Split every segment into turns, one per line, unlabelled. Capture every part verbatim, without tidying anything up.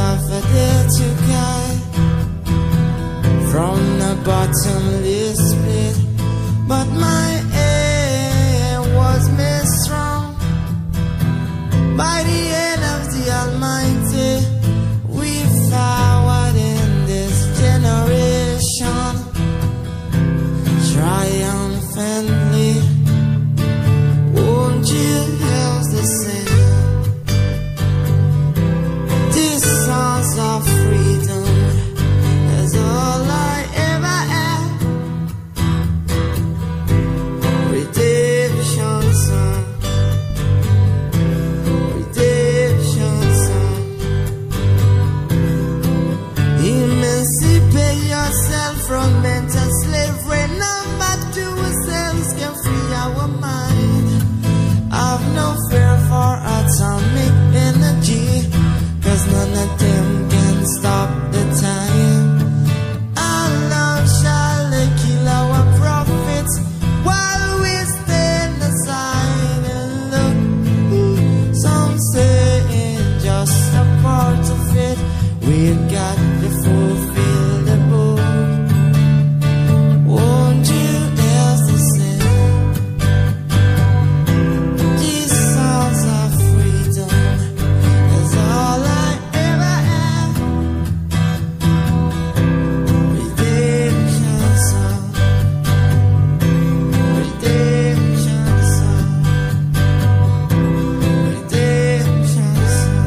daffodil to guide from the bottomless pit, but my aim was made strong by the hand of the Almighty. We forward in this generation triumphantly. Won't you help the sing these songs of freedom? That's all I ever had. Redemption song, redemption song. Emancipate yourself from mental slavery. Number two ourselves can free our mind. I've no fear for atomic energy, cause none of them can stop the time. Our love shall kill our prophets while we stand aside and look. Some say it's just a part of it. We've got to fulfill the book. Won't you else to sing these songs of freedom? That's all I ever had. Redemption song, redemption song, redemption song.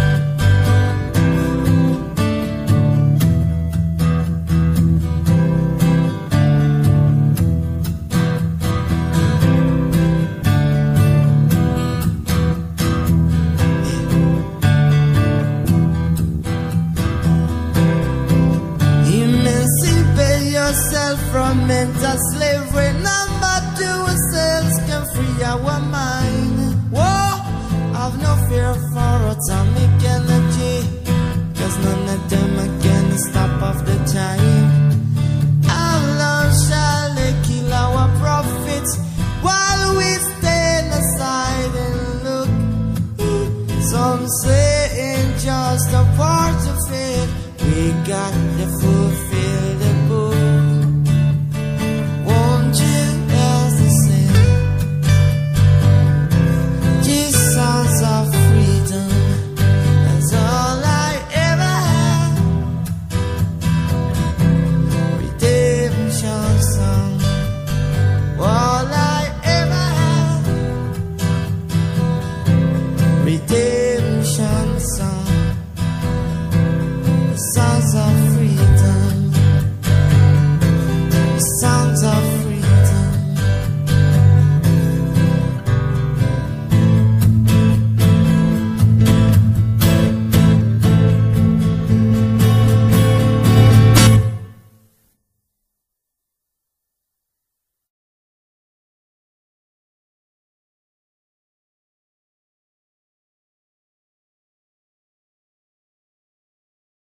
Emancipate yourself from mental slavery. Number two ourselves can free our mind. Whoa, I've no fear for atomic